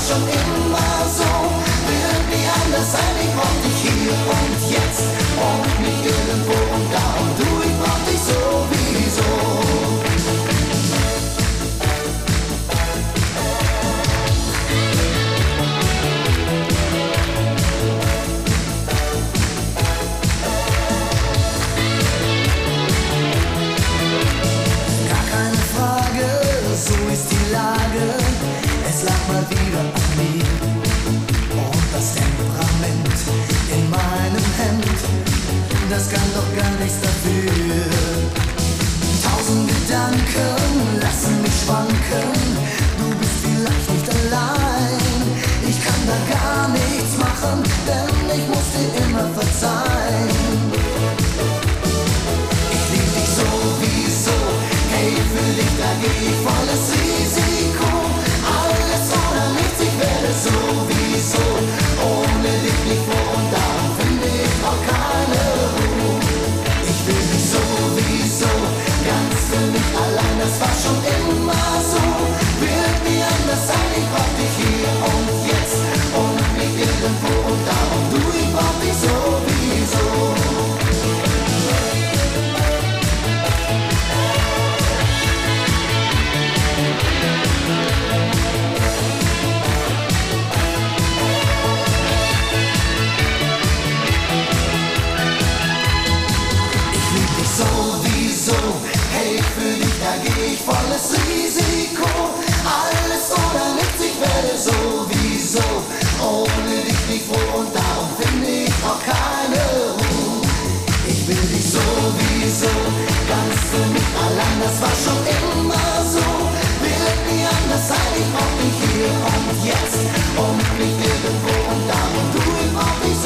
schon immer so. Wird nie anders sein, ich brauch dich hier und jetzt und nicht irgendwo und da. Und du, ich brauch dich sowieso. Es lag mal wieder an mir und das Temperament in meinem Hemd, das kann doch gar nichts dafür. 1000 Gedanken lassen mich schwanken, du bist vielleicht nicht allein. Ich kann da gar nichts machen, denn ich muss dir immer verzeihen. Ich lieb dich sowieso, hey, für dich da geh ich volles Risiko. Alles oder nichts, ich werde sowieso ohne dich nicht vor und darum finde ich auch keine Ruhe. Ich will dich sowieso ganz für mich allein, das war schon immer so. Wird nie anders sein, ich brauch dich hier und jetzt und nicht irgendwo und darum du, ich brauch dich sowieso. Sowieso, hey, für dich da geh ich volles Risiko. Alles oder nichts, ich werde sowieso ohne dich nicht froh und darum finde ich auch keine Ruhe. Ich will dich sowieso ganz für mich allein, das war schon immer so. Wird nie anders sein, ich brauch dich hier und jetzt und nicht irgendwo und darum du, ich brauch dich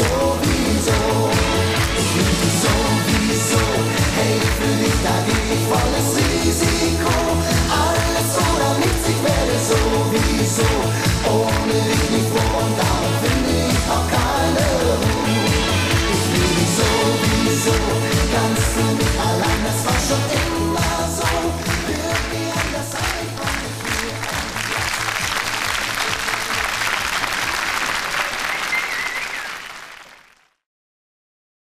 sowieso. Ich will dich sowieso, hey, für dich da geh ich volles Risiko.